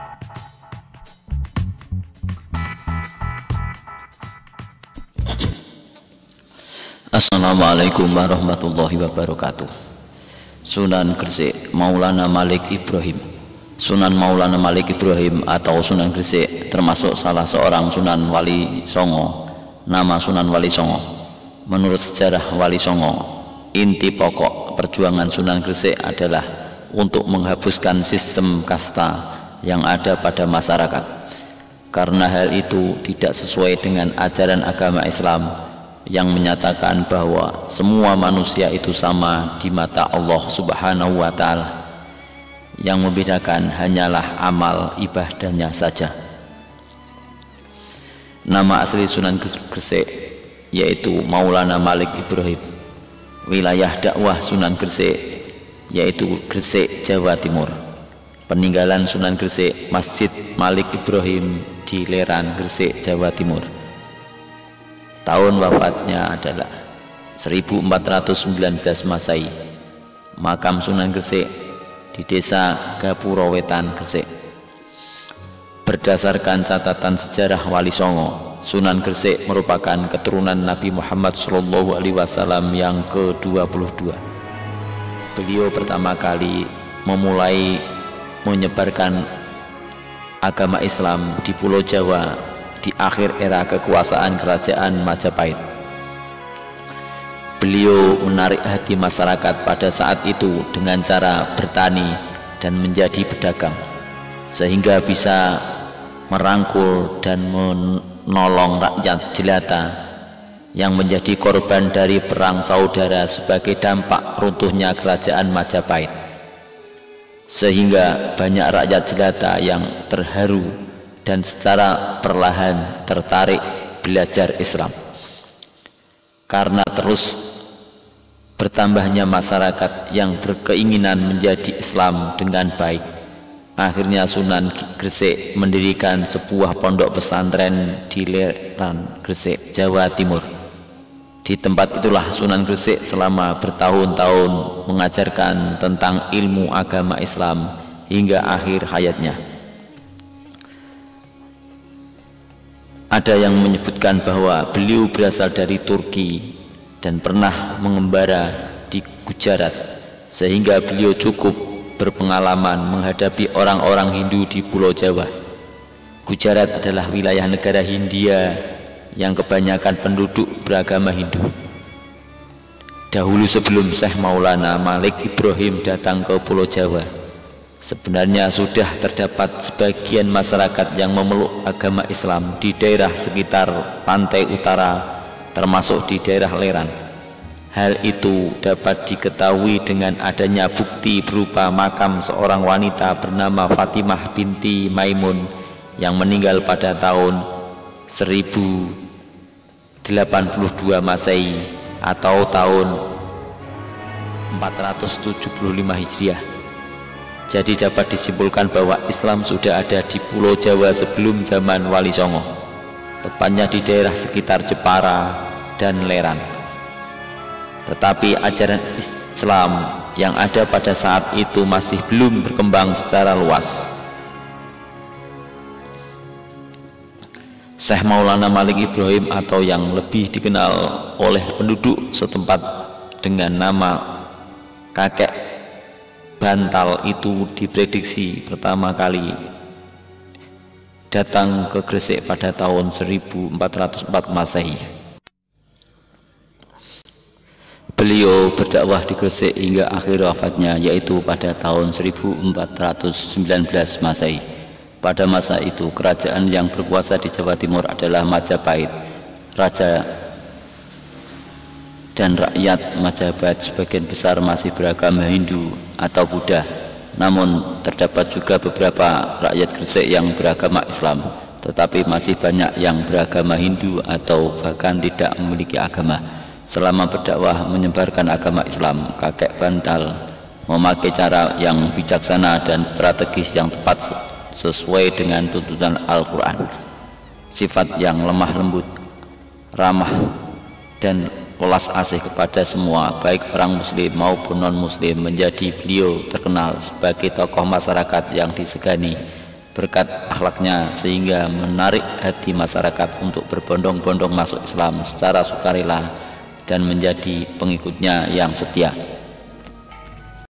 Assalamualaikum warahmatullahi wabarakatuh. Sunan Gresik Maulana Malik Ibrahim. Sunan Maulana Malik Ibrahim atau Sunan Gresik termasuk salah seorang Sunan Wali Songo. Nama Sunan Wali Songo. Menurut sejarah Wali Songo, inti pokok perjuangan Sunan Gresik adalah untuk menghapuskan sistem kasta yang ada pada masyarakat. Karena hal itu tidak sesuai dengan ajaran agama Islam yang menyatakan bahwa semua manusia itu sama di mata Allah Subhanahu wa Ta'ala. Yang membedakan hanyalah amal ibadahnya saja. Nama asli Sunan Gresik yaitu Maulana Malik Ibrahim. Wilayah dakwah Sunan Gresik yaitu Gresik, Jawa Timur. Peninggalan Sunan Gresik Masjid Malik Ibrahim di Leran, Gresik, Jawa Timur. Tahun wafatnya adalah 1419 Masehi. Makam Sunan Gresik di Desa Gapura Wetan, Gresik. Berdasarkan catatan sejarah Wali Songo, Sunan Gresik merupakan keturunan Nabi Muhammad SAW yang ke-22. Beliau pertama kali memulai menyebarkan agama Islam di Pulau Jawa di akhir era kekuasaan kerajaan Majapahit. Beliau menarik hati masyarakat pada saat itu dengan cara bertani dan menjadi pedagang, sehingga bisa merangkul dan menolong rakyat jelata yang menjadi korban dari perang saudara sebagai dampak runtuhnya kerajaan Majapahit, sehingga banyak rakyat jelata yang terharu dan secara perlahan tertarik belajar Islam. Karena terus bertambahnya masyarakat yang berkeinginan menjadi Islam dengan baik, akhirnya Sunan Gresik mendirikan sebuah pondok pesantren di Leran, Gresik, Jawa Timur. Di tempat itulah Sunan Gresik selama bertahun-tahun mengajarkan tentang ilmu agama Islam hingga akhir hayatnya. Ada yang menyebutkan bahwa beliau berasal dari Turki dan pernah mengembara di Gujarat, sehingga beliau cukup berpengalaman menghadapi orang-orang Hindu di Pulau Jawa. Gujarat adalah wilayah negara Hindia yang kebanyakan penduduk beragama Hindu. Dahulu sebelum Syekh Maulana Malik Ibrahim datang ke Pulau Jawa, sebenarnya sudah terdapat sebagian masyarakat yang memeluk agama Islam di daerah sekitar pantai utara, termasuk di daerah Leran. Hal itu dapat diketahui dengan adanya bukti berupa makam seorang wanita bernama Fatimah binti Maimun yang meninggal pada tahun 1082 Masehi atau tahun 475 Hijriah. Jadi dapat disimpulkan bahwa Islam sudah ada di Pulau Jawa sebelum zaman Wali Songo, tepatnya di daerah sekitar Jepara dan Leran. Tetapi ajaran Islam yang ada pada saat itu masih belum berkembang secara luas. Syekh Maulana Malik Ibrahim atau yang lebih dikenal oleh penduduk setempat dengan nama kakek Bantal itu diprediksi pertama kali datang ke Gresik pada tahun 1404 Masehi. Beliau berdakwah di Gresik hingga akhir wafatnya, yaitu pada tahun 1419 Masehi. Pada masa itu kerajaan yang berkuasa di Jawa Timur adalah Majapahit. Raja dan rakyat Majapahit sebagian besar masih beragama Hindu atau Buddha, namun terdapat juga beberapa rakyat Gresik yang beragama Islam, tetapi masih banyak yang beragama Hindu atau bahkan tidak memiliki agama. Selama berdakwah menyebarkan agama Islam, kakek Bantal memakai cara yang bijaksana dan strategis yang tepat sesuai dengan tuntunan Al-Quran. Sifat yang lemah lembut, ramah, dan welas asih kepada semua, baik orang muslim maupun non muslim, menjadi beliau terkenal sebagai tokoh masyarakat yang disegani berkat akhlaknya sehingga menarik hati masyarakat untuk berbondong-bondong masuk Islam secara sukarela dan menjadi pengikutnya yang setia.